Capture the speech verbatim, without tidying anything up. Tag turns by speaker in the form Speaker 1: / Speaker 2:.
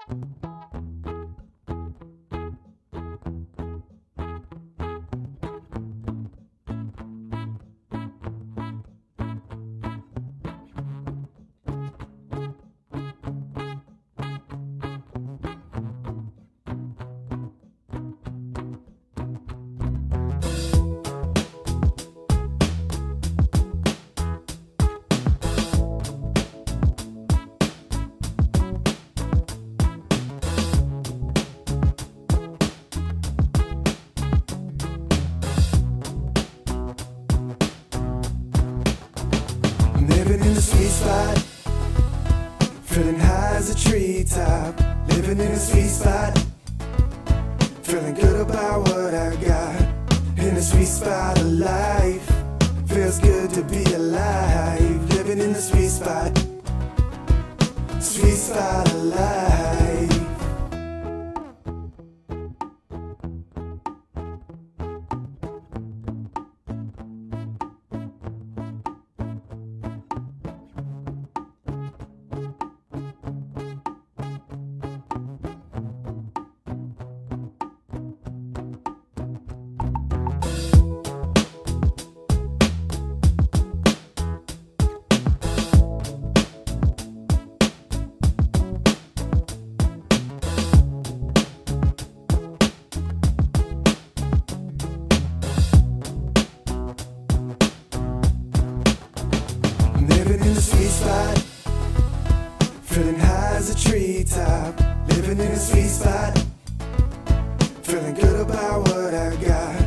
Speaker 1: Living in the sweet spot, feeling high as a treetop. Living in a sweet spot, feeling good about what I got. In a sweet spot of life, feels good to be alive. Living in the sweet spot, sweet spot of life. Living in the sweet spot, feeling high as a treetop. Living in a sweet spot, feeling good about what I got.